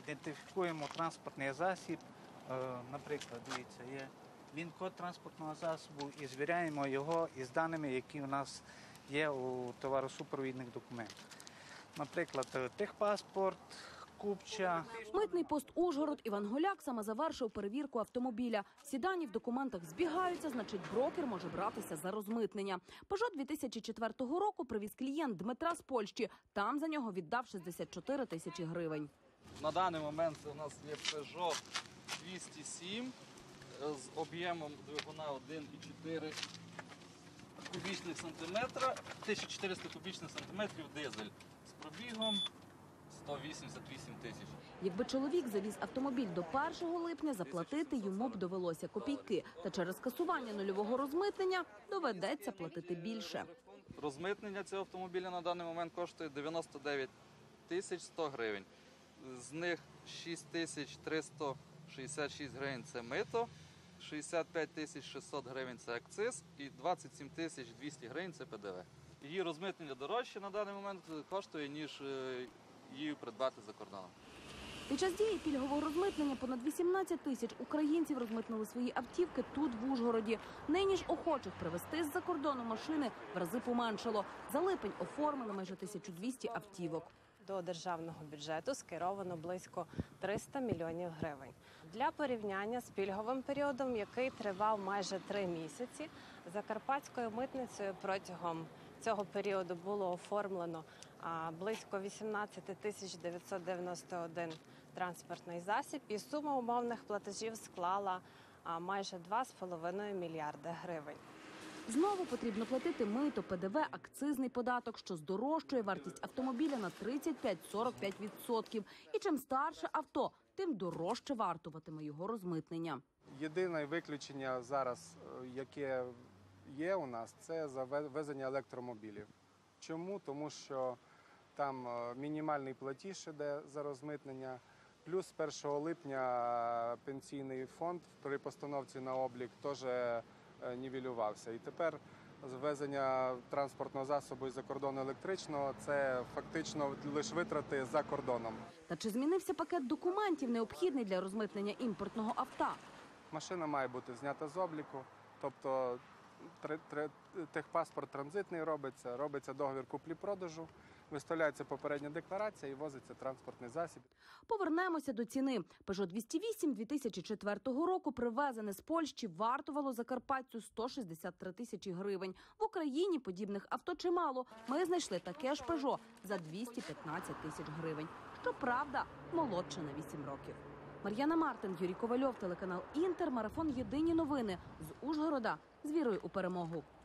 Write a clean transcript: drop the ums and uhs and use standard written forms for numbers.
ідентифікуємо транспортний засіб, наприклад, дивіться, є він-код транспортного засобу і звіряємо його із даними, які у нас є у товаросупровідних документах. Наприклад, техпаспорт, купча. Митний пост Ужгород Іван Голяк саме завершив перевірку автомобіля. Всі дані в документах збігаються, значить брокер може братися за розмитнення. Peugeot 2004 року привіз клієнт Дмитра з Польщі. Там за нього віддав 64 тисячі гривень. На даний момент у нас є Peugeot 207 з об'ємом двигуна 1,4 кубічних сантиметра, 1400 кубічних сантиметрів дизель з пробігом 188 тисяч. Якби чоловік завіз автомобіль до 1 липня, заплатити йому б довелося копійки. Та через скасування нульового розмитнення доведеться платити більше. Розмитнення цього автомобіля на даний момент коштує 99 тисяч 100 гривень. З них 6 тисяч 366 гривень – це мито, 65 тисяч 600 гривень – це акциз і 27 тисяч 200 гривень – це ПДВ. Її розмитнення дорожче на даний момент коштує, ніж її придбати за кордоном. Під час дії пільгового розмитнення понад 18 тисяч українців розмитнили свої автівки тут, в Ужгороді. Нині ж охочих привезти з-за кордону машини в рази поменшало. За липень оформили майже 1200 автівок. До державного бюджету скеровано близько 300 мільйонів гривень. Для порівняння з пільговим періодом, який тривав майже 3 місяці, Закарпатською митницею протягом цього періоду було оформлено близько 18 тисяч 991 транспортний засіб, і сума умовних платежів склала майже 2,5 мільярди гривень. Знову потрібно платити мито, ПДВ, акцизний податок, що здорожчує вартість автомобіля на 35-45%. І чим старше авто, тим дорожче вартуватиме його розмитнення. Єдине виключення зараз, яке є у нас, це за ввезення електромобілів. Чому? Тому що там мінімальний платіж іде за розмитнення, плюс з 1 липня пенсійний фонд при постановці на облік теж нівелювався. І тепер ввезення транспортного засобу із-за кордону електричного – це фактично лише витрати за кордоном. Та чи змінився пакет документів, необхідний для розмитнення імпортного авто? Машина має бути знята з обліку, тобто техпаспорт транзитний робиться договір куплі-продажу, виставляється попередня декларація і возиться транспортний засіб. Повернемося до ціни. Peugeot 208 2004 року, привезене з Польщі, вартувало закарпатцю 163 тисячі гривень. В Україні подібних авто чимало. Ми знайшли таке ж Peugeot за 215 тисяч гривень. Щоправда, молодше на 8 років. Мар'яна Мартин, Юрій Ковальов, телеканал Інтер, марафон «Єдині новини» з Ужгорода з вірою у перемогу.